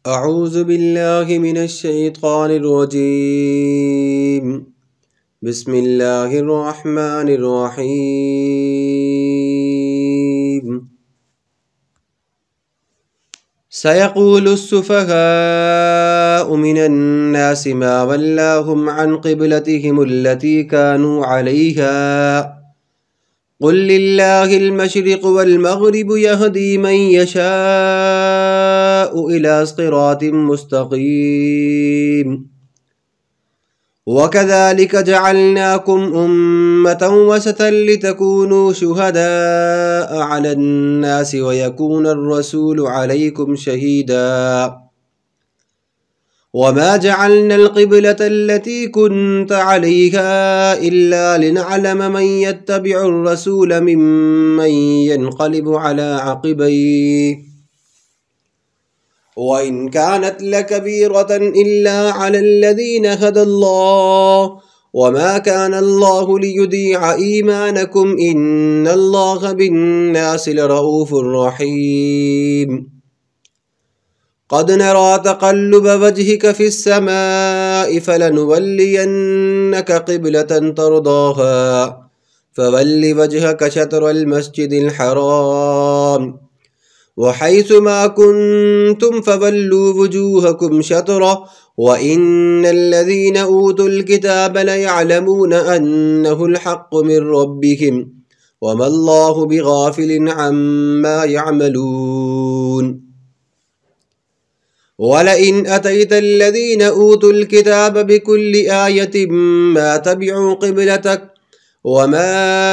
अऊज़ु बिल्लाहि मिनश्शैतानिर्रजीम। बिस्मिल्लाहिर्रहमानिर्रहीम। सयक़ूलुस्सुफ़हाउ मिनन्नासि मा वल्लाहुम अन क़िब्लतिहिमुल्लती कानू अलैहा क़ुल लिल्लाहिल मशरिक़ु वल मग़रिबु यहदी मन यशाअु इला सिरातिम मुस्तक़ीम। वकज़ालिक जअलनाकुम उम्मतन वसतन लितकूनू शुहदाअ अलन्नासि वयकूनर रसूलु अलैकुम शहीदा। वमा जअलनल क़िब्लतल्लती कुन्त अलैहा इल्ला लिनअलम मन यत्तबिउर रसूल मिम्मन यन्क़लिबु अला अक़िबैहि व इन कानत लकबीरतन इल्ला अलल्लज़ीन हदल्लाह वमा कानल्लाहु लियुदीअ ईमानकुम इन्नल्लाह बिन्नासि लरऊफ़ुर रहीम। क़द नरा तक़ल्लुब वजहिक फ़िस्समाइ फ़लनुवल्लियन्नक क़िब्लतन तर्दाहा फ़वल्लि वजहक शत्रल मस्जिदिल हराम वहैसुमा कुन्तुम फ़वल्लू वुजूहकुम शत्रह व इन्नल्लज़ीन ऊतुल किताब लयअलमून अन्नहुल हक़्क़ु मिर रब्बिहिम वमल्लाहु बिग़ाफ़िलिन अम्मा यअमलून। वलइन अतैतल्लज़ीन ऊतुल किताब बिकुल्लि आयतिन मा तबिअू क़िब्लतक वमा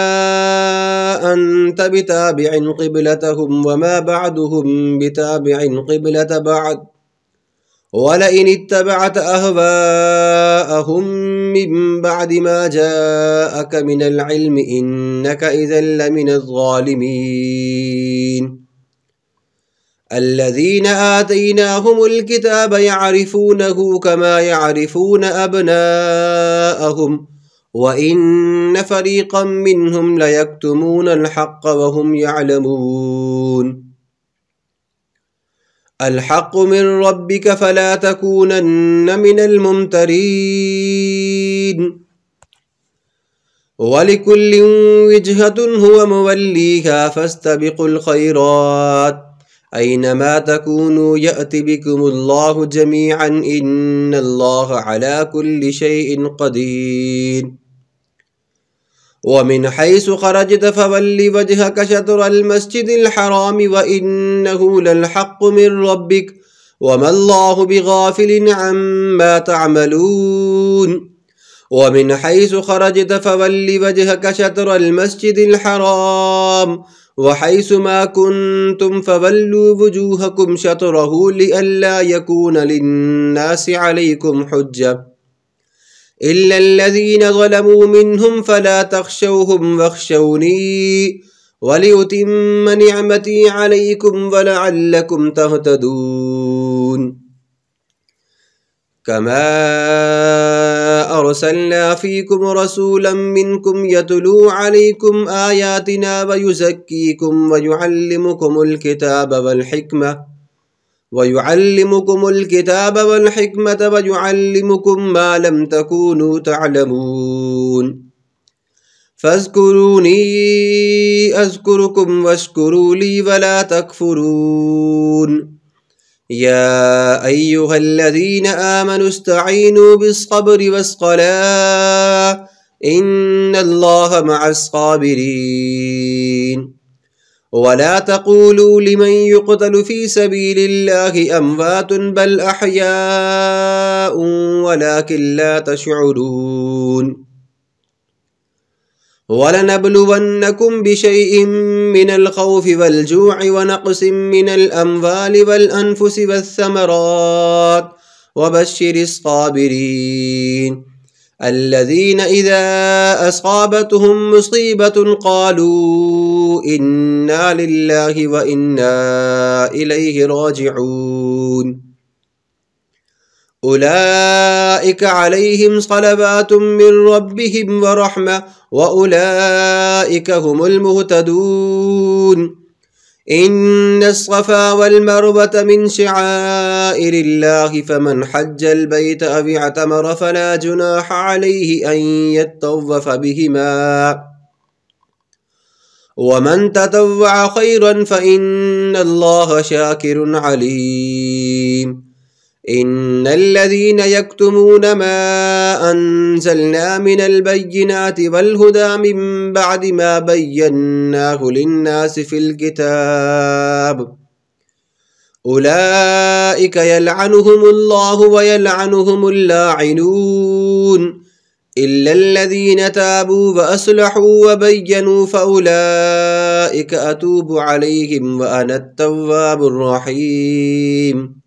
अन्त बिताबिअन क़िब्लतहुम वमा बअदुहुम बिताबिअन क़िब्लत बअद वलइन इत्तबअत अहवाअहुम मिन बअदि मा जाअक मिनल इल्मि इन्नक इज़न लमिनज़ ज़ालिमीन। الذين آتيناهم الكتاب يعرفونه كما يعرفون أبناءهم وإن فريقا منهم ليكتمون الحق وهم يعلمون الحق من ربك فلا تكونن من الممترين ولكل وجهة هو موليها فاستبقوا الخيرات أينما تكونوا يأت بكم الله جميعا إن الله على كل شيء قدير ومن حيث خرجت فول وجهك شطر المسجد الحرام وإنه للحق من ربك وما الله بغافل عما تعملون ومن حيث خرجت فول وجهك شطر المسجد الحرام وحيث ما كنتم فولوا وجوهكم شطره لئلا يكون للناس عليكم حجة إلا الذين ظلموا منهم فلا تخشوهم واخشوني ولأتم نعمتي عليكم ولعلكم تهتدون كما أرسلنا فيكم رسولا منكم يتلو عليكم آياتنا ويزكيكم ويعلمكم الكتاب والحكمة ويعلمكم ما لم تكونوا تعلمون فاذكروني أذكركم واشكروا لي ولا تكفرون يا أيها الذين آمنوا استعينوا بالصبر والصلاة إن الله مع الصابرين ولا تقولوا لمن يقتل في سبيل الله أموات بل أحياء ولكن لا تشعرون ولنبلونكم بشيء من الخوف والجوع ونقص من الأموال والأنفس والثمرات وبشر الصابرين الذين إذا أصابتهم مصيبة قالوا إنا لله وإنا إليه راجعون أولئك عليهم صلوات من ربهم ورحمة وأولئك هم المهتدون إن الصفا والمروة من شعائر الله فمن حج البيت أو اعتمر فلا جناح عليه أن يطوف بهما ومن تطوع خيرا فإن الله شاكر عليم إن الذين يكتمون ما أنزلنا من البينات والهدى من بعد ما بيناه للناس في الكتاب أولئك يلعنهم الله ويلعنهم اللاعنون إلا الذين تابوا وأصلحوا وبينوا فأولئك أتوب عليهم وأنا التواب الرحيم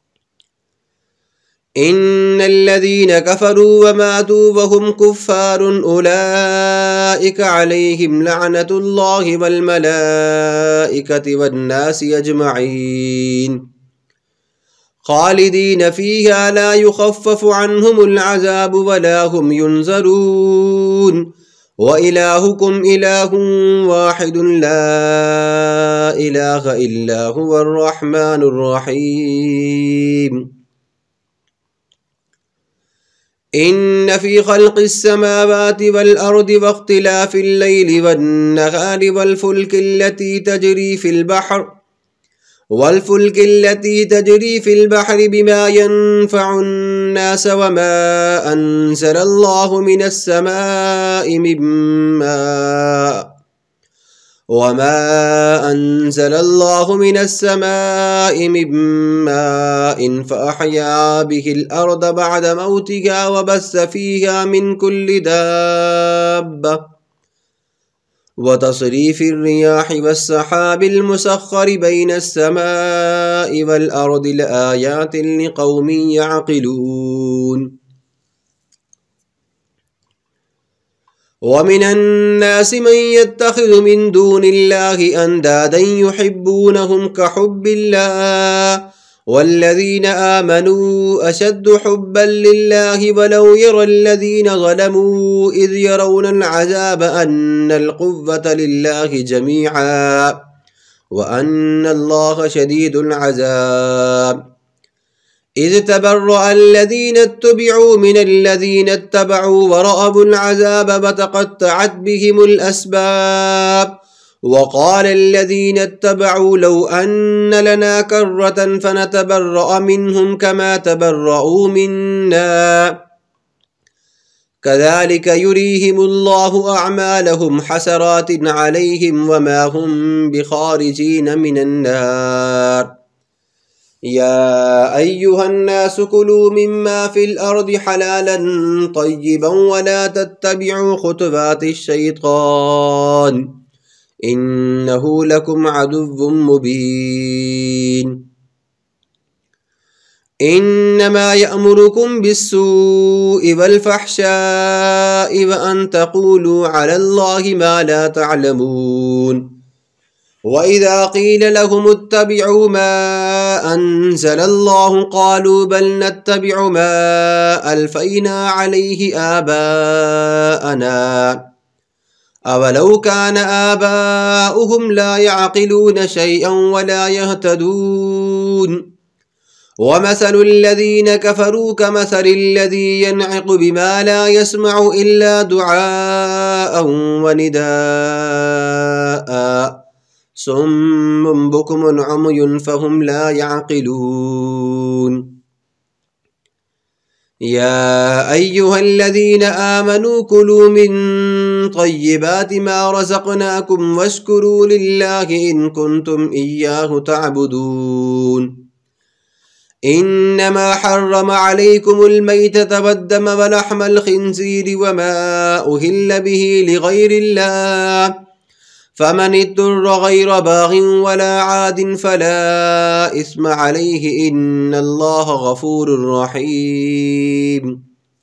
إن الذين كفروا وماتوا وهم كفار أولئك عليهم لعنة الله والملائكة والناس أجمعين خالدين فيها لا يخفف عنهم العذاب ولا هم ينظرون وإلهكم إله واحد لا إله إلا هو الرحمن الرحيم إن في خلق السماوات والأرض واختلاف الليل والنهار والفلك التي تجري في البحر بما ينفع الناس وما أنزل الله من السماء من ماء فأحيا به الأرض بعد موتها وبث فيها من كل دابة وتصريف الرياح والسحاب المسخر بين السماء والأرض لآيات لقوم يعقلون ومن الناس من يتخذ من دون الله أندادا يحبونهم كحب الله والذين آمنوا أشد حبا لله ولو يرى الذين ظلموا إذ يرون العذاب أن القوة لله جميعا وأن الله شديد العذاب إذ تبرأ الذين اتبعوا من الذين اتبعوا ورأوا العذاب وتقطعت بهم الأسباب وقال الذين اتبعوا لو أن لنا كرة فنتبرأ منهم كما تبرأوا منا كذلك يريهم الله أعمالهم حسرات عليهم وما هم بخارجين من النار يا أيها الناس كلوا مما في الأرض حلالا طيبا ولا تتبعوا خطوات الشيطان إنه لكم عدو مبين إنما يأمركم بالسوء والفحشاء وأن تقولوا على الله ما لا تعلمون وإذا قيل لهم اتبعوا ما أنزل الله قالوا بل نتبع ما ألفينا عليه آباءنا أولو كان آباؤهم لا يعقلون شيئا ولا يهتدون ومثل الذين كفروا كمثل الذي ينعق بما لا يسمع إلا دعاء ونداء صم بكم عمي فهم لا يعقلون يا أيها الذين آمنوا كلوا من طيبات ما رزقناكم واشكروا لله إن كنتم إياه تعبدون إنما حرم عليكم الميتة والدم ولحم الخنزير وما أهل به لغير الله فمن اضطر غير باغ ولا عاد فلا إثم عليه إن الله غفور رحيم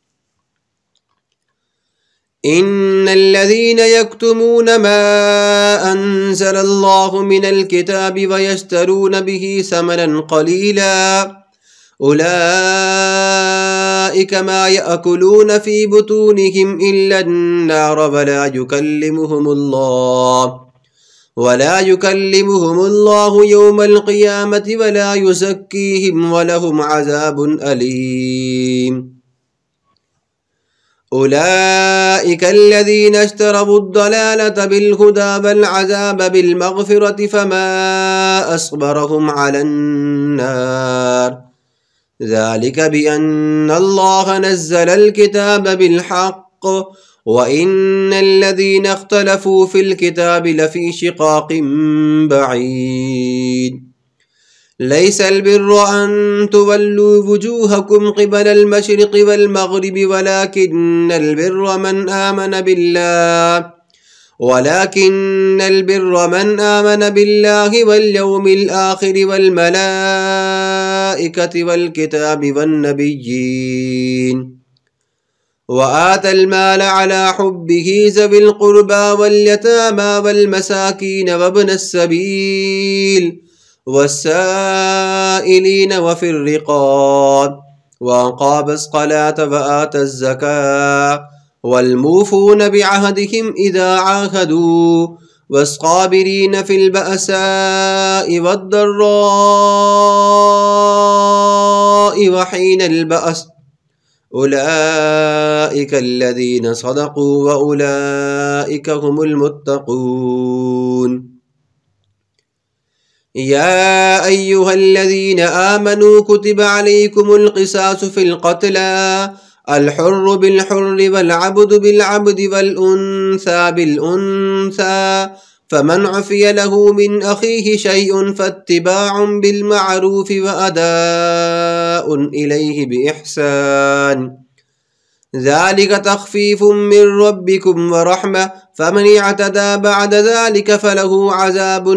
إن الذين يكتمون ما أنزل الله من الكتاب ويشترون به ثمنا قليلا أولئك ما يأكلون في بطونهم إلا النار ولا يكلمهم الله वला युकल्लिमुहुमुल्लाहु यौमल क़ियामति वला युज़क्कीहिम वलहुम अज़ाबुन अलीम। उलाइका अल्लज़ीना इश्तरवुद्दलालता बिलहुदा वलअज़ाब बिलमग़फ़िरति फ़मा अस्बरहुम अलन्नार ज़ालिका बिअन्नल्लाह नज़्ज़लल किताब बिलहक़्क़ व इन्नल्लज़ीना इख्तलफ़ू फ़िल किताबि लफ़ी शिक़ाक़िन बഈद। लैसल बिर्रु अन तुवल्लू वुजूहकुम क़िबलल मशरिक़ि वल मग़रिबि वलाकिन्नल बिर्र मन आमन बिल्लाहि वल यौमिल आख़िरि वल मलाइकति वल किताबि वन नबिय्यीन व आतल माल अला हुब्बिहि ज़विल क़ुर्बा वल यतामा वल मसाकीन वब्नस सबील वस्साइलीन वफ़िर रिक़ाब वअक़ामस क़लात वआतज़ ज़कात वल्मूफ़ून बिअहदिहिम इज़ा आहदू वस्साबिरीन फ़िल बअसाइ वद्दर्राइ वहीनल बअस उलाइका अल्लज़ीना सदक़ू व उलाइका हुमुल मुत्तक़ून। या अय्युहल्लज़ीना आमनू कुतिबा अलैकुमुल क़िसासु फ़िल क़त्ला अल-हुर्रु बिल-हुर्रि वल-अब्दु बिल-अब्दि वल-उन्सा बिल-उन्सा फ़मन उफ़िय लहू मिन अख़ीहि शैउन फ़त्तिबाउन बिल-मअरूफ़ि व अदाउन इलैहि बिइहसान ज़ालिका तख़फ़ीफ़ुम मिन रब्बिकुम व रहमह फ़मन इअतदा बअद ज़ालिका फ़लहू अज़ाबुन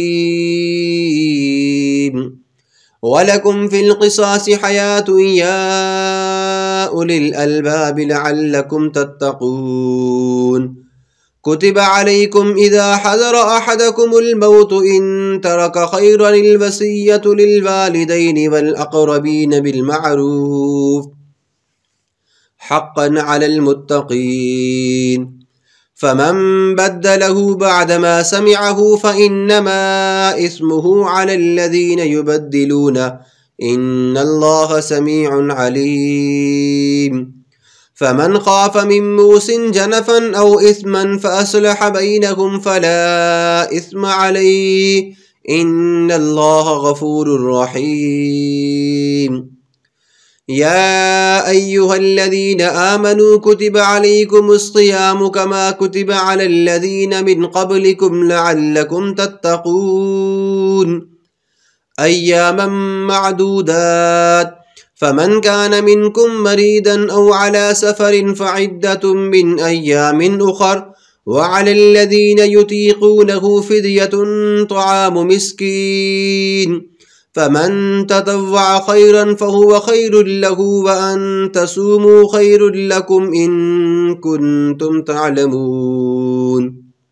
अलीम। वलकुम फ़िल क़िसासि हयातुन या उलिल अलबाबि लअल्लकुम तत्तक़ून। कुतिबा अलैकुम इज़ा हज़र अहदकुमुल मौतु इन तरक ख़ैरनिल वसिय्यतु लिल वालिदैनि वल अक़रबीन बिल मअरूफ़ हक़्क़न अलल मुत्तक़ीन। फ़मन बद्दलहु बअदमा समिअहु फ़इन्नमा इस्मुहु अलल्लज़ीना युबद्दिलूनहु इन्नल्लाह समीउन अलीम। फ़मन ख़ाफ़ मिन मूसिन जनफ़न औ इस्मन फ़अस्लह बैनहुम फ़ला इस्म अलैहि इन्नल्लाह गफ़ूरुर रहीम। या अय्युहल्लज़ीना आमनू कुतिबा अलैकुमुस सियामु कमा कुतिबा अलल्लज़ीना मिन क़ब्लिकुम लअल्लकुम तत्तक़ून अय्यामम मअदूदात फ़मन कान मिनकुम मरीदन औ अला सफ़रिन फ़इद्दतुम मिन अय्यामिन उख़र व अलल्लज़ीना युतीक़ूनहु फ़िद्यतुन तआमु मिस्कीन फ़मन ततव्वअ ख़ैरन फ़हुव ख़ैरुल लहू व अन तसूमू ख़ैरुल लकुम इन कुन्तुम तअलमून।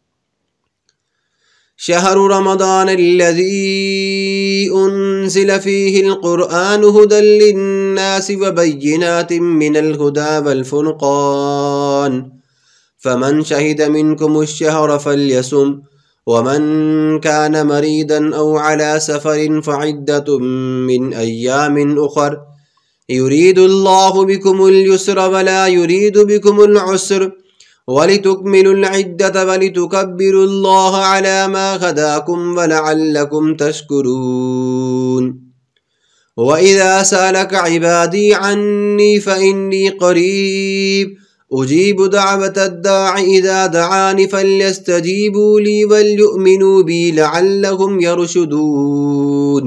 शहरु रमज़ानल्लज़ी उन्ज़िल फ़ीहिल क़ुरआनु हुदल लिन्नासि व बय्यिनातिम मिनल हुदा वल फ़ुरक़ान फ़मन शहिद मिनकुमुश शहर फ़ल्यसुम वमन कान मरीदन औ अला सफ़रिन फ़इद्दतुम मिन अय्यामिन उख़र युरीदुल्लाहु बिकुमुल युस्र वला युरीदु बिकुमुल उस्र वलितुकमिलुल इद्दत वलितुकब्बिरुल्लाह अला मा हदाकुम वलअल्लकुम तशकुरून। व इज़ा सअलक इबादी अन्नी फ़इन्नी क़रीब उजीबु दअवतद दाइ इज़ा दआनि फ़ल्यस्तजीबू ली वलयुमिनू बी लअल्लहुम यरशुदून।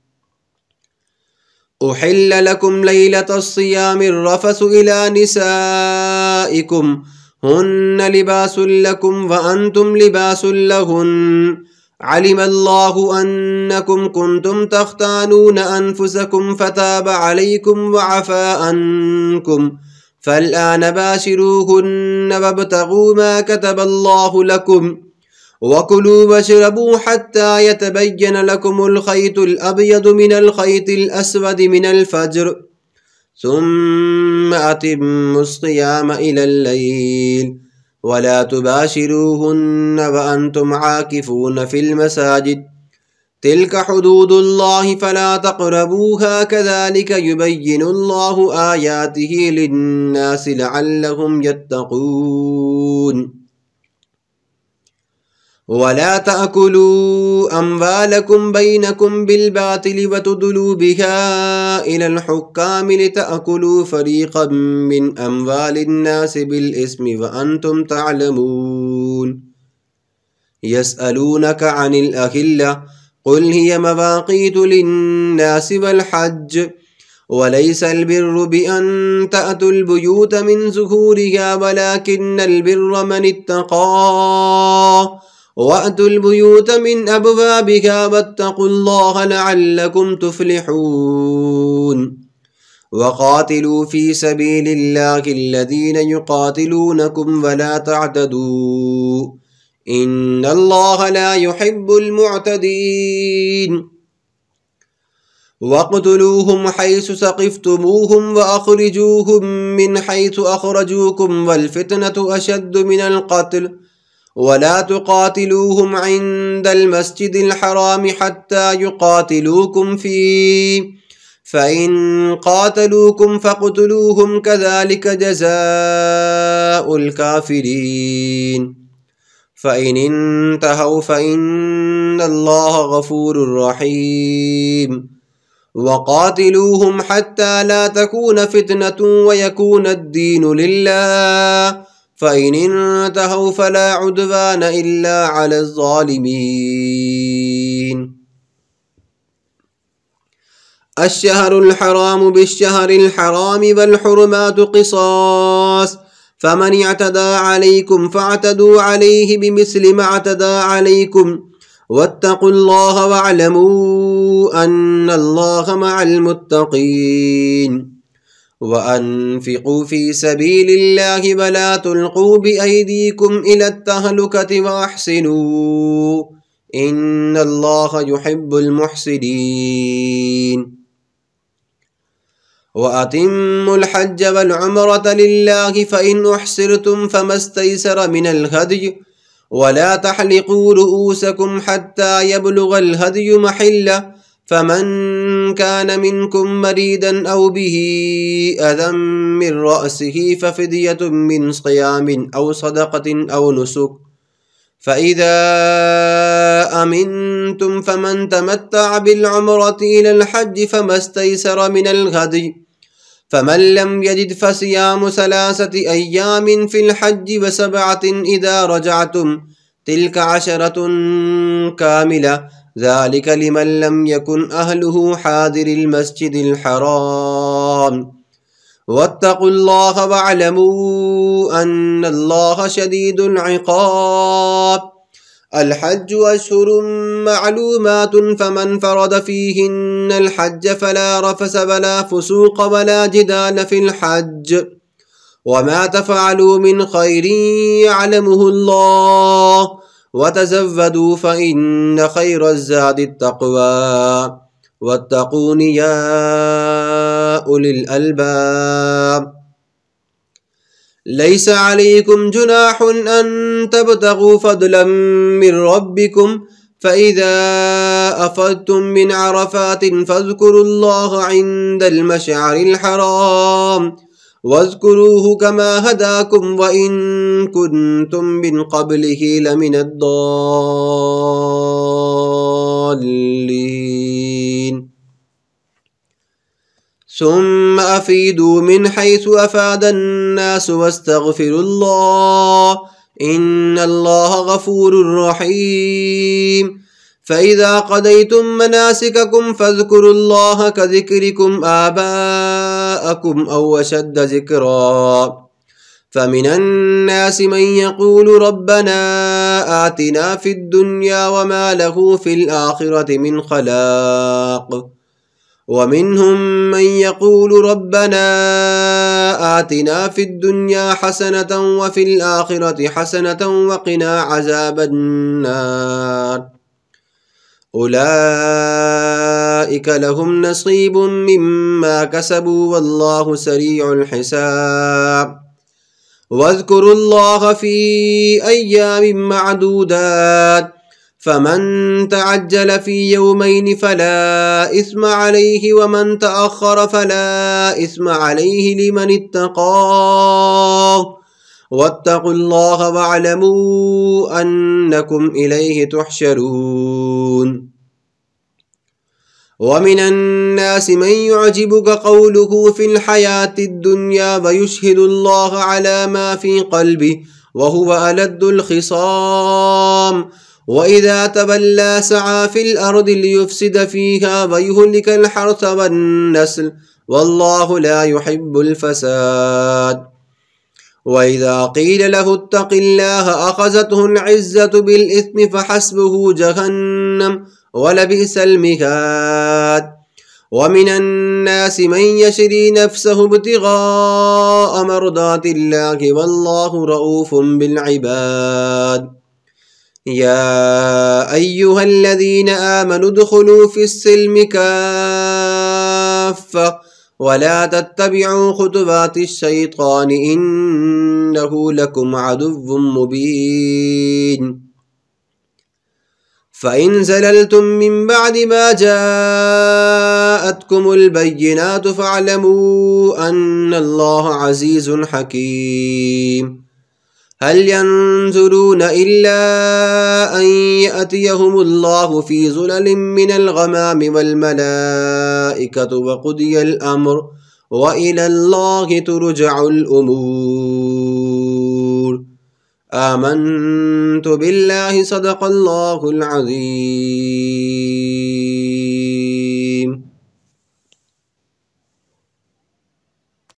उहिल्ल लकुम लैलतस सियामिर रफ़सु इला निसाइकुम हुन्न लिबासुल लकुम व अंतुम लिबासुल लहुन अलिमल्लाहु अन्नकुम कुंतुम तख्तानून अनफुसकुम फताब अलैकुम व अफ़ा अन्कुम फ़ल्आन बाशिरूहुन्न वब्तगू मा कतबल्लाहु लकुम वकुलू वशरबू हत्ता यतबय्यन लकुमुल ख़ैतुल अबयदु मिनल ख़ैतिल अस्वदि मिनल फ़ज्र सुम्मा अतिम्मुस सियाम इलल लैल वला तुबाशिरूहुन्न वअंतुम आकिफून फिल मसाजिद तिल्का हुदूदुल्लाहि फला तक़रबूहा कज़ालिका युबय्यिनुल्लाहु आयातिहि लिन्नासि लअल्लहुम यत्तक़ून वला तअकुलू अम्वालकुम बैनकुम बिलबातिल वतुदलू बिहा इलल हुक्कामि लितअकुलू फरीक़म मिन अम्वालिन्नासि बिलइस्मि वअंतुम तअलमून यसअलूनका अनिल अहिल्ला क़ुल हिय मवाक़ीतु लिन्नासि वल हज्ज वलैसल बिर्रु बिअन तअतुल बुयूत मिन ज़ुहूरिहा वलाकिन्नल बिर्र मन इत्तक़ा वअतुल बुयूत मिन अबवाबिहा वत्तक़ुल्लाह लअल्लकुम तुफ्लिहून वक़ातिलू फ़ी सबीलिल्लाहि अल्लज़ीना युक़ातिलूनकुम वला तअतदू इन्नल्लाह ला युहिब्बुल मुअतदीन वक़्तुलूहुम हैसु सक़िफ़्तुमूहुम वअख़रिजूहुम मिन हैसु अख़रजूकुम वल फ़ितनतु अशद्दु मिनल क़त्ल वला तुक़ातिलूहुम इन्दल मस्जिदिल हराम हत्ता युक़ातिलूकुम फ़ीहि फ़इन क़ातलूकुम फ़क़्तुलूहुम कज़ालिका जज़ाउल काफ़िरीन फ़इन इंतहौ फ़इन्नल्लाह गफ़ूरुर रहीम वक़ातिलूहुम हत्ता ला तकून फ़ितनतुन वयकून अद्दीनु लिल्लाह फ़इन इंतहौ फ़ला उद्वान इल्ला अलज़ ज़ालिमीन अश्शहरुल हरामु बिश्शहरिल हरामि वल हुरुमातु क़िसास फ़मन अतदा अलैकुम फ़अतदू अलैहि बिमिस्लि मा अतदा अलैकुम वत्तक़ुल्लाह वअलमू अन्नल्लाह मअल मुत्तक़ीन वअन्फ़िक़ू फ़ी सबीलिल्लाहि वला तुल्क़ू बिअयदीकुम इलत तहलुकति वअहसिनू इन्नल्लाह युहिब्बुल मुहसिनीन वअतिम्मुल हज्ज वल उम्रता लिल्लाहि फ़इन उहसिरतुम फ़मस्तैसर मिनल हदय वला तहलिक़ू रुऊसकुम हत्ता यबलुगल हदय महिल्लह फ़मन कान मिनकुम मरीदन औ बिही अज़म मिन रअसिही फ़फ़िद्यतुम मिन सियामिन औ सदक़तिन औ नुसुक फ़इज़ा अमिनतुम फ़मन तमत्तअ बिलउम्रति इलल हज्ज फ़मस्तैसर मिनल हदय फ़मन लम यजिद फ़सियामु सलासति अय्यामिन फ़िल हज्ज वसबअतिन इज़ा रजअतुम तिल्क अशरतुन कामिला ज़ालिक लिमन लम यकुन अहलुहु हादिरिल मस्जिदिल हराम वत्तक़ुल्लाह वअलमू अन्नल्लाह शदीदुल इक़ाब अल हज्जु अश्हुरुम मअलूमातुन फ़मन फ़रद फ़ीहिन्नल हज्ज फ़ला रफ़स वला फ़ुसूक़ वला जिदाल फ़िल हज्ज वमा तफ़अलू मिन खैरिन यअलमुहुल्लाह वतज़व्वदू फ़इन्न खैरज़ ज़ादित तक़वा वत्तक़ून या उलिल अलबाब लैसा अलैकुम जुनाहुन अन तबतगू फ़ज़लन मिन रब्बिकुम फ़इज़ा अफ़ज़्तुम मिन अरफ़ातिन फ़ज़्कुरुल्लाह इंदल मशअरिल हराम वज़्कुरूहु कमा हदाकुम व इन कुन्तुम मिन क़ब्लिहि लमिनद्दाल्लीन सुम्मा अफ़ीदू मिन हैसु अफ़ादन्नास वस्तग़फ़िरुल्लाह इन्नल्लाह गफ़ूरुर रहीम फ़इज़ा क़ज़य्तुम मनासिककुम फ़ज़्कुरुल्लाह कज़िक्रिकुम आबाअकुम औ अशद्द ज़िक्रा फ़मिनन्नासि मन यक़ूलु रब्बना आतिना फ़िद्दुन्या वमा लहु फ़िल आख़िरति मिन ख़लाक़ वमिन्हुम मन यक़ूलु रब्बना आतिना फ़िद्दुन्या हसनतन व फ़िल आख़िरति हसनतन वक़िना अज़ाबन्नार उलाइक लहुम नसीबुम मिम्मा कसबू वल्लाहु सरीउल हिसाब वज़्कुरुल्लाह फ़ी अय्यामिन मअदूदात फमन तअज्जल फ़ी यौमैन फ़ला इस्म अलैहि वमन तअख़्ख़र फ़ला इस्म अलैहि लिमन इत्तक़ा वत्तक़ुल्लाह वअलमू अन्नकुम इलैहि तुहशरून। वमिनन्नास मन युअजिबुक क़ौलुहु फ़िल हयातिद दुन्या वयुशहिदुल्लाह अला मा फ़ी क़ल्बिहि वहुव अलद्दुल ख़िसाम वइज़ा तवल्ला सअ फ़िल अर्दि लियुफ़्सिद फ़ीहा वयुहलिकल हर्थ वन्नस्ल वल्लाहु ला युहिब्बुल फ़साद। वइज़ा क़ील लहु इत्तक़िल्लाह अख़ज़तहुल इज़्ज़तु बिल इस्मि फ़हस्बुहु जहन्नम वलबिअसल मिहाद। वमिनन्नास मन यशरी नफ़्सहु इब्तिग़ाअ मर्दातिल्लाहि वल्लाहु रऊफ़ुम बिल इबाद। या अय्युहल्लज़ीना आमनु उद्ख़ुलू फ़िस्सिल्मि काफ़्फ़ा वला तत्तबिअू ख़ुतुवातिश शैतान इन्नहु लकुम अदुव्वुम मुबीन। फ़इन ज़ललतुम मिन बअदि मा जाअतकुमुल बय्यिनातु फ़अलमू अन्नल्लाह अज़ीज़ुन हकीम। हल यंज़ुरून इल्ला अन यअतियहुमुल्लाहु फ़ी ज़ुललिम मिनल ग़मामि वल मलाइकतु वक़ुदियल अम्र व इलल्लाहि तुरजउल उमूर। आमन्तु बिल्लाहि सदक़ल्लाहुल अज़ीम।